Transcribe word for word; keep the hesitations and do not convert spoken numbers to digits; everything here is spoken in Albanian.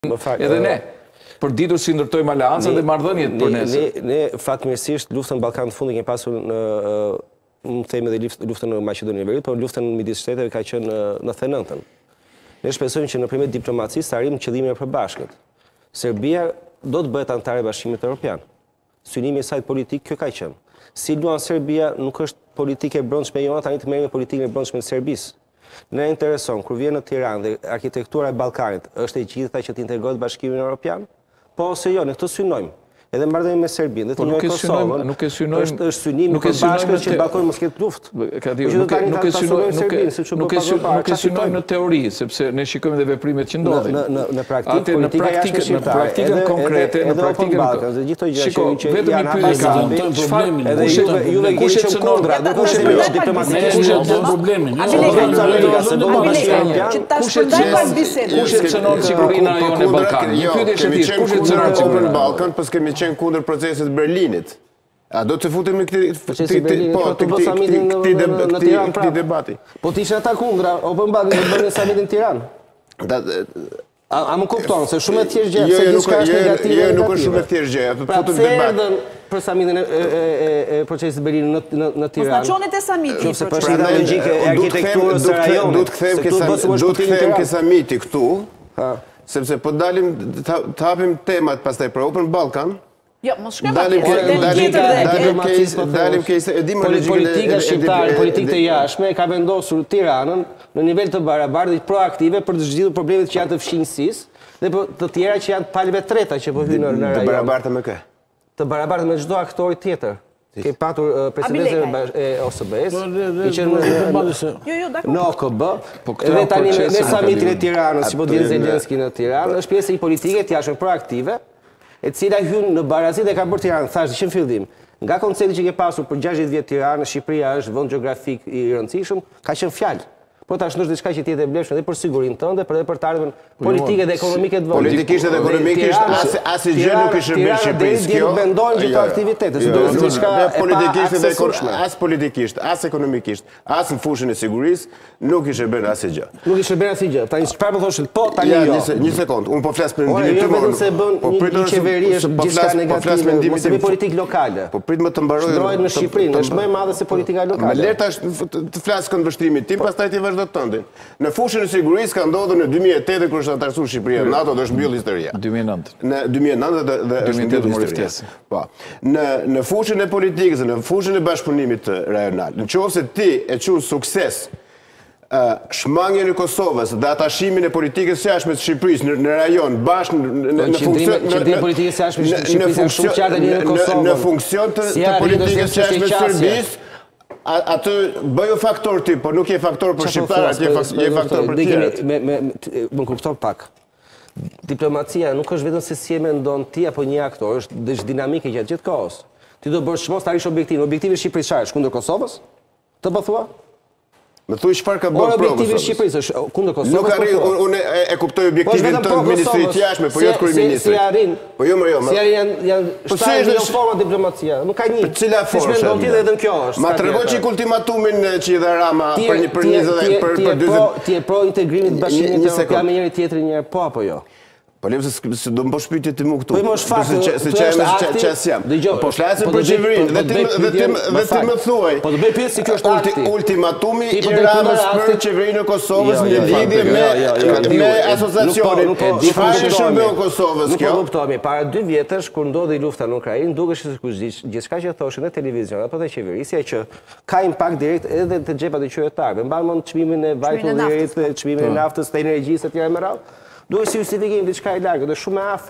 Edhe ne, për ditur si ndërtojmë aleanca dhe marrëdhëniet për nesër. Ne, fatmirësisht, luftën Ballkan të fundit kemi pasur në, më themi dhe luftën në Maqedoninë e Veriut, por luftën midis shteteve ka qenë në nëntëdhjetë e nëntën. Ne shpresojmë që nëpërmjet diplomacisë të arrijmë qëllimin e përbashkët. Serbia do të bëhet anëtare e Bashkimit Evropian. Synimi i saj politik kjo ka qenë. Si luan Serbia nuk është politikë e brendshme e jona, tani të merrem me politikën e brendshme të Serbisë. Ne intereson kur vjen në Tiranë dhe arkitektura e Ballkanit është e gjitha që të integrohet Bashkimin Evropian? Po ose jo, ne këtë synojmë. Edhe marrëdhënie me Serbinë, dhe të njëjë Kosovën. Nuk e synojmë. Është është synimi i përbashkët që Ballkani mos ketë luftë. Nuk e synojmë, nuk e synojmë në teori, sepse ne shikojmë edhe veprimet që ndodhin. Në praktikë, politika jashtë shqiptare, në praktikën konkrete, në praktikën. Gjithë gjë Shiko, vetëm i pyet ka, edhe juve kush e çnodra, do të thënë diplomatikisht kush e problemin. Kush e çnon bisedën? Kush e çnon sigurinë në rajonin e Ballkanit? Një pyetje është e kush e çnon sigurinë në Ballkan, pas kemi qenë kundër procesit Berlinit. A do të futemi këti debati? Po të ishe ata kundra, Open Bank në bërë një samitin Tiranë? A më kuptonë, se shumë e thjesht gjë, se gjithka është negative. Jo, nuk është shumë e thjesht gjë. Pra pse erdhen për samitin e procesit Berlinit në Tiranë? Mos na çoni te samiti. Nëse për shkak logjike e arkitekturës së rajonit. Do të kthejmë ke samiti këtu, sepse po dalim të hapim temat pastaj për Open Balkan. Jo, mos shkojmë atje. Dalim keq e di më politika shqiptare, politikë të jashtme ka vendosur Tiranën në nivel të barabartë dhe proaktive për të zgjidhur problemet që janë të fshinjësisë dhe të tjera që janë palëve treta që po hyjnë në rajon. Të barabartë me kë? Të barabartë me çdo aktor tjetër. Ke patur presidencën e O S B-s, i që në O K B, edhe tani me samitin e Tiranës, që po të vjen Zelenski në Tiranë, është pjesë e politike të jashtme proaktive, e cila hyn në barazi dhe ka bërë Tiranë, thashë që në fillim. Nga koncepti që ke pasur për gjashtëdhjetë vjet Tiranë, Shqipëria është vend gjeografik i rëndësishëm, ka qenë fjalë. Po tash është diçka që tjetë e vlefshme edhe për sigurinë tënde, për edhe për të ardhmen politike dhe ekonomike të vendit. Politikisht dhe ekonomikisht asnjë nuk i shërben Shqipërisë kjo. Tiranë mendojnë gjithë aktivitetet, si do të diçka politikisht dhe ekonomikisht, as politikisht, as ekonomikisht, as në fushën e sigurisë nuk i shërben asnjë gjë. Nuk i shërben asnjë gjë. Tani çfarë po thoshit? Po tani jo. Një sekond, unë po flas për ndimin tim. Vetëm se bën një qeveri është gjithçka negative, mos e politikë lokale. Po prit më të mbaroj. Ndrohet në Shqipërinë, është më e madhe se politika lokale. Më le tash të flas këndvështrimin tim, pastaj ti vazhdo të tëndin. Në fushën e sigurisë ka ndodhur në dy mijë e tetë kur është antarësuar Shqipëria në NATO dhe është mbyll historia. dy mijë e nëntë. Në dy mijë e nëntë dhe është mbyll historia. Po. Në në fushën e politikës, në fushën e bashkëpunimit rajonal. Nëse ti e quaj sukses shmangjen e Kosovës dhe atashimin e politikës së jashtme të Shqipërisë në rajon bashkë në funksion në politikës së jashtme të Shqipërisë shumë qartë në Kosovë. Në funksion të politikës së jashtme të Serbisë. Atë bëju faktor ti, por nuk je faktor për shqiptarët, je faktor për tjerët. Më kupton pak. Diplomacia nuk është vetëm se si e mendon ti apo një aktor, është dinamike gjatë gjithë kohës. Ti do bësh çmos të arrish objektivin. Objektivi i Shqipërisë çfarë është? Kundër Kosovës? Të po thua? Më thuaj çfarë ka bërë provë. Objektivi i Shqipërisë është kundër Kosovës. Nuk arri, unë e kuptoj objektivin tënd ministrit të jashtme, po jo të kryeministrit. Si arrin? Po jo më jo. Si arrin janë shtatë forma diplomacia. Nuk ka një. Për cila formë? Si mendon ti edhe kjo është? Ma tregoj çik ultimatumin që i dha Rama për një për njëzet dhe për dyzet. Ti je pro integrimit të Bashkimit Evropian me njëri tjetrin një herë, po apo jo? Po lem se do më po shpytje ti mu këtu. Po i më është faktë, se që as jam. Po flasim për qeverinë, dhe ti më thuaj. Po të bëj pjesë si kjo është akti. Ultimatumi i Ramës për qeverinë e Kosovës në lidhje me asociacionin. Çfarë shërbeu Kosovës kjo? Nuk po kuptohemi. Para dy vjetësh, kur ndodhi lufta në Ukrainë, dukesh se gjithçka që thoshin në televizion apo te qeverisja që ka impakt direkt edhe te xhepat e qytetarëve. Mban mend çmimin e vajit të lirit, çmimin e naftës, të energjisë etj. me radhë. Duhet si justifikim diçka e largët, është shumë e afërt.